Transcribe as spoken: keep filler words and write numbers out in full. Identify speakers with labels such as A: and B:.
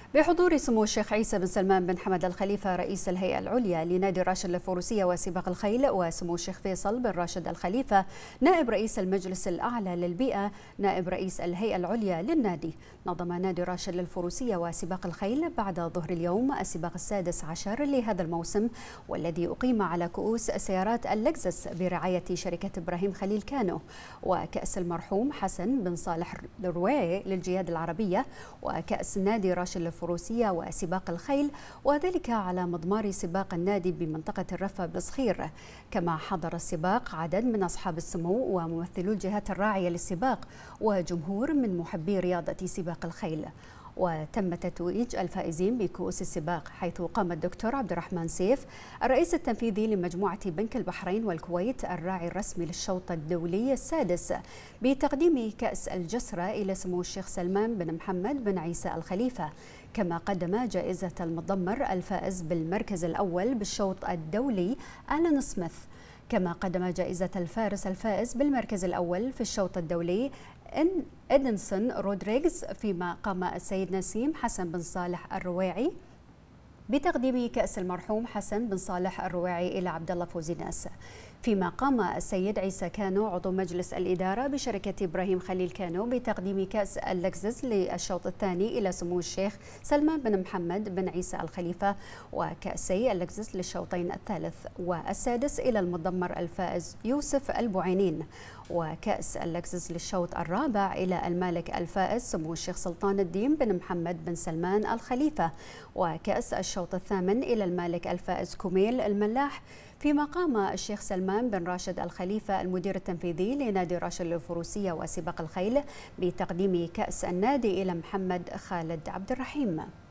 A: بحضور سمو الشيخ عيسى بن سلمان بن حمد الخليفة رئيس الهيئة العليا لنادي راشد للفروسية وسباق الخيل، وسمو الشيخ فيصل بن راشد الخليفة نائب رئيس المجلس الأعلى للبيئة نائب رئيس الهيئة العليا للنادي، نظم نادي راشد للفروسية وسباق الخيل بعد ظهر اليوم السباق السادس عشر لهذا الموسم، والذي أقيم على كؤوس سيارات اللكزس برعاية شركة إبراهيم خليل كانو، وكأس المرحوم حسن بن صالح الرويعي للجياد العربية، وكأس نادي راشد للفروسية وسباق الخيل، وذلك على مضمار سباق النادي بمنطقة الرفة بصخير. كما حضر السباق عدد من أصحاب السمو وممثلو الجهات الراعية للسباق وجمهور من محبي رياضة سباق الخيل. وتم تتويج الفائزين بكؤوس السباق، حيث قام الدكتور عبد الرحمن سيف الرئيس التنفيذي لمجموعة بنك البحرين والكويت الراعي الرسمي للشوط الدولي السادس بتقديم كأس الجسرة إلى سمو الشيخ سلمان بن محمد بن عيسى الخليفة. كما قدم جائزة المضمر الفائز بالمركز الأول بالشوط الدولي آلان سميث. كما قدم جائزة الفارس الفائز بالمركز الأول في الشوط الدولي إن إدنسون رودريغز، فيما قام السيد نسيم حسن بن صالح الرويعي بتقديم كأس المرحوم حسن بن صالح الرويعي إلى عبد الله فوزي ناس. فيما قام السيد عيسى كانو عضو مجلس الإدارة بشركة إبراهيم خليل كانو بتقديم كأس اللكزس للشوط الثاني إلى سمو الشيخ سلمان بن محمد بن عيسى الخليفة، وكأسي اللكزس للشوطين الثالث والسادس إلى المضمر الفائز يوسف البعينين، وكأس اللكزس للشوط الرابع إلى المالك الفائز سمو الشيخ سلطان الدين بن محمد بن سلمان الخليفة، وكأس الشوط الثامن إلى المالك الفائز كميل الملاح. فيما قام الشيخ سلمان بن راشد الخليفة المدير التنفيذي لنادي راشد للفروسية وسباق الخيل بتقديم كأس النادي إلى محمد خالد عبد الرحيم.